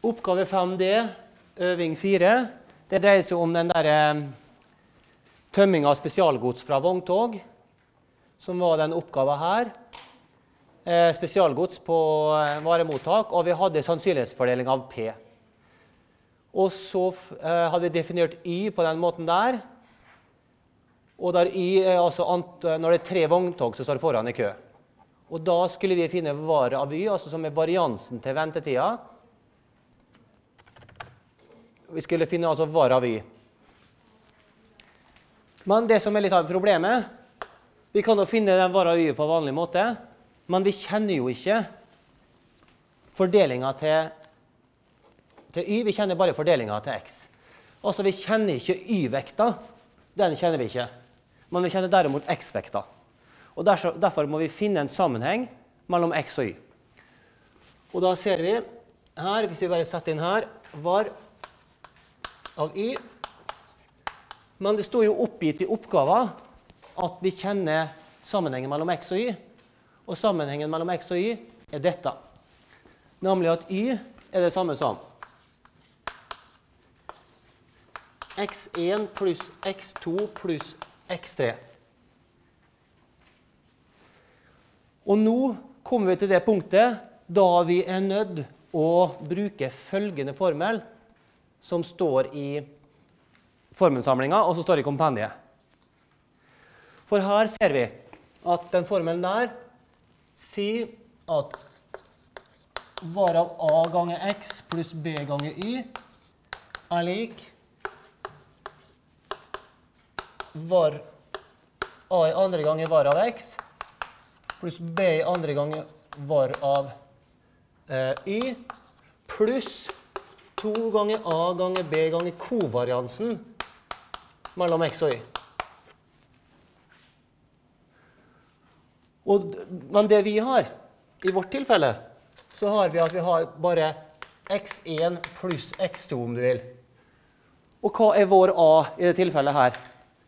Oppgave 5D, øving 4, det dreier seg om den der tømming av spesialgods fra vogntog, som var den oppgaven her. Spesialgods på varemottak, og vi hadde sannsynlighetsfordeling av P. Og så hadde vi definert Y på den måten der, og der Y er altså når det er 3 vogntog som står foran i kø. Og da skulle vi finne var av Y, altså som er variansen til ventetida. Vi skulle finne altså var av Y. Men det som er litt av problemet, vi kan jo finne den var av Y på vanlig måte, men vi kjenner jo ikke fordelingen til Y, vi kjenner bare fordelingen til X. Altså vi kjenner ikke Y-vekta, den kjenner vi ikke, men vi kjenner derimot X-vekta. Og derfor må vi finne en sammenheng mellom X og Y. Og da ser vi her, hvis vi bare setter inn her, var av Y. Men det står jo oppgitt i oppgaven at vi kjenner sammenhengen mellom X og Y. Og sammenhengen mellom X og Y er dette. Nemlig at Y er det samme som X1 pluss X2 pluss X3. Og nå kommer vi til det punktet da vi er nødt å bruke følgende formel som står i formelsamlingen, og som står i kompendiet. For her ser vi at den formelen der sier at var av A ganger X pluss B ganger Y er lik var A i andre ganger var av X pluss B i andre ganger var av Y pluss 2 ganger A ganger B ganger kovariansen mellom X og Y. Men det vi har, i vårt tilfelle, så har vi at vi har bare X1 pluss X2 om du vil. Og hva er vår A i det tilfellet her?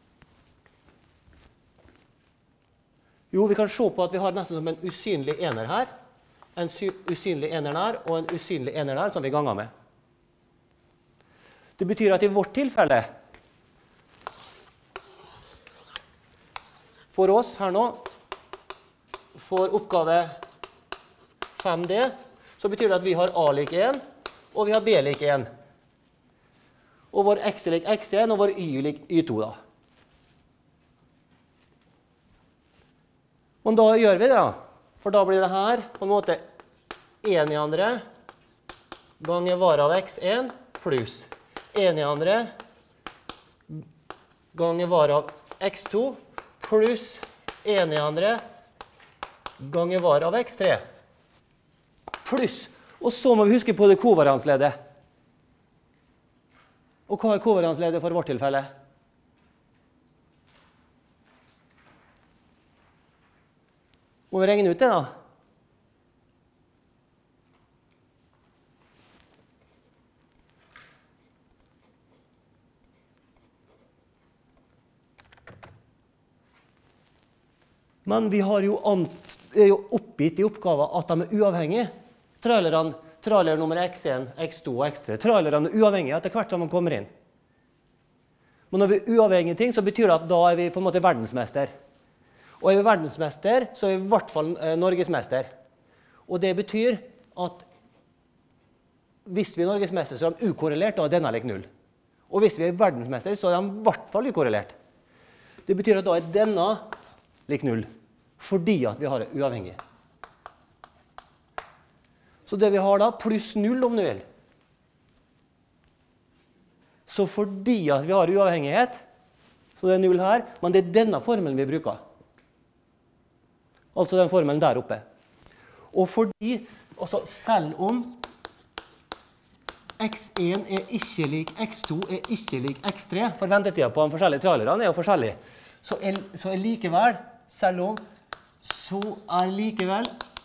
Jo, vi kan se på at vi har nesten som en usynlig ener her, en usynlig ener her, og en usynlig ener her som vi ganger med. Det betyr at i vårt tilfelle, for oss her nå, for oppgave 5D, så betyr det at vi har A lik 1, og vi har B lik 1. Og vår X er lik X1, og vår Y lik Y2 da. Men da gjør vi det da, for da blir det her på en måte 1 i andre ganger var av X1 pluss 1 i andre ganger var av X2 pluss 1 i andre ganger var av X3 pluss, og så må vi huske på det kovariansledet. Og hva er kovariansledet for vårt tilfelle? Må vi regne ut det da? Men vi har jo oppgitt i oppgaven at de er uavhengige. Trailer nummer X1, X2 og X3. Trailerne er uavhengige etter hvert som de kommer inn. Men når vi er uavhengige ting, så betyr det at da er vi på en måte verdensmester. Og er vi verdensmester, så er vi i hvert fall norgesmester. Og det betyr at hvis vi er norgesmester, så er de ukorrelert, da er denne lik 0. Og hvis vi er verdensmester, så er de i hvert fall ukorrelert. Det betyr at da er denne lik 0, fordi at vi har det uavhengig. Så det vi har da, pluss 0 om du vil. Så fordi at vi har uavhengighet, så det er 0 her, men det er denne formelen vi bruker. Altså den formelen der oppe. Og fordi, altså selv om X1 er ikke lik X2 er ikke lik X3, for ventetida på de forskjellige trailerne er jo forskjellig, så er likevel, selv om, så er likevel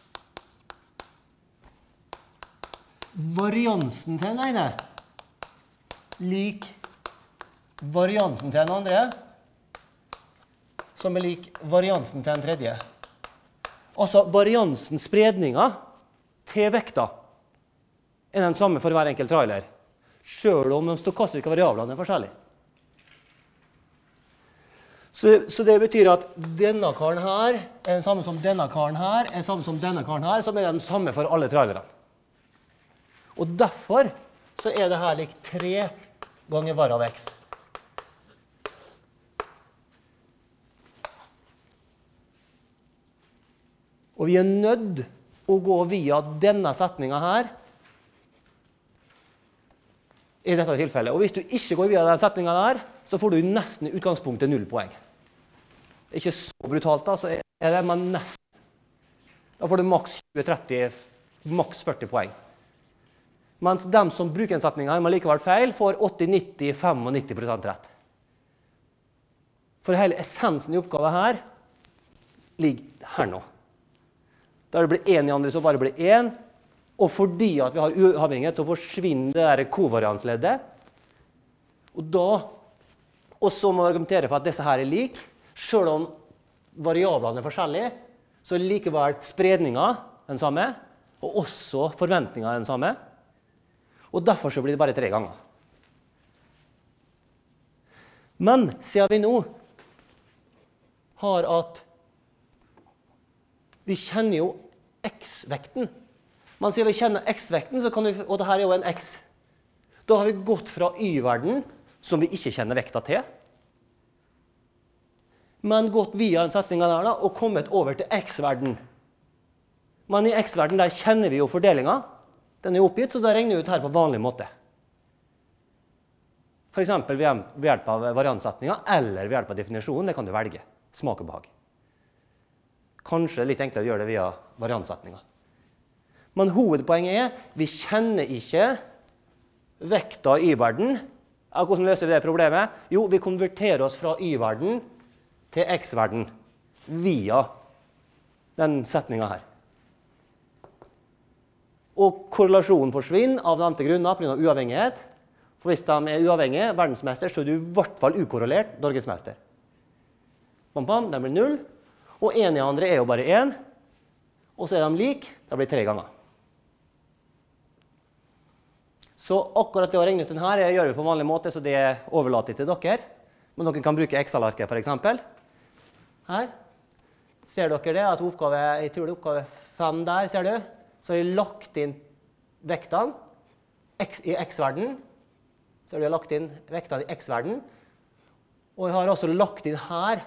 variansen til den ene lik variansen til den andre, som er lik variansen til den tredje. Altså variansen, spredninga til vekta. er den samme for hver enkelt trailer, selv om de stokastiske variablene er forskjellige. Så det betyr at denne karen her er den samme som denne karen her, er den samme som denne karen her, som er den samme for alle trailerne. Og derfor så er det her lik 3 ganger var av x. Og vi er nødt å gå via denne setningen her i dette tilfellet. Og hvis du ikke går via den setningen der, så får du nesten i utgangspunktet 0 poeng. Ikke så brutalt da, så er det, men nesten. Da får du maks 20-30, maks 40 poeng. Mens de som bruker en setning her, men likevel feil, får 80-90-95% rett. For hele essensen i oppgaven her ligger her nå. Der det blir 1 i andre, så bare blir 1. Og fordi at vi har uavhengighet, så forsvinner det der kovariansleddet. Og så må vi argumentere for at disse her er lik. Selv om variablene er forskjellige, så er likevel spredningen den samme, og også forventningen den samme. Og derfor så blir det bare 3 ganger. Men siden vi nå har at vi kjenner jo x-vekten. Men siden vi kjenner x-vekten, så kan vi, og dette er jo en x, da har vi gått fra y-verden, som vi ikke kjenner vekta til, men gått via en setning der da, og kommet over til x-verden. Men i x-verden der kjenner vi jo fordelingen. Den er oppgitt, så da regner vi ut her på vanlig måte. For eksempel ved hjelp av variantsetninger, eller ved hjelp av definisjonen, det kan du velge. Smak og behag. Kanskje litt enklere å gjøre det via variantsetninger. Men hovedpoenget er, vi kjenner ikke vekta i y-verden. Hvordan løser vi det problemet? Jo, vi konverterer oss fra y-verden til x-verden via den setningen her. Og korrelasjonen forsvinner av nevnte grunner på grunn av uavhengighet. For hvis de er uavhengige, verdensmester, så er du i hvert fall ukorrelert norgesmester. Bam, bam, de blir 0. Og 1 i andre er jo bare 1. Og så er de lik, det blir 3 ganger. Så akkurat det å regne ut den her gjør vi på vanlig måte, så det overlater til dere. Men dere kan bruke Excel-arket for eksempel. Her ser dere det, at oppgave, jeg tror det er oppgave 5 der, ser du? Så har jeg lagt inn vektene i x-verden. Så har jeg lagt inn vektene i x-verden. Og jeg har også lagt inn her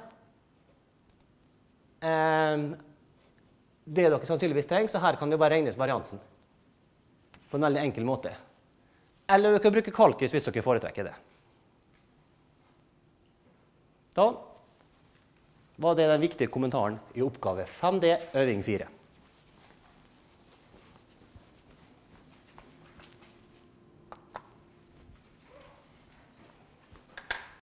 det dere sannsynligvis trenger, så her kan det bare regne ut variansen. På en veldig enkel måte. Eller dere kan bruke kalkis hvis dere foretrekker det. Da var det den viktige kommentaren i oppgave 5D, øving 4.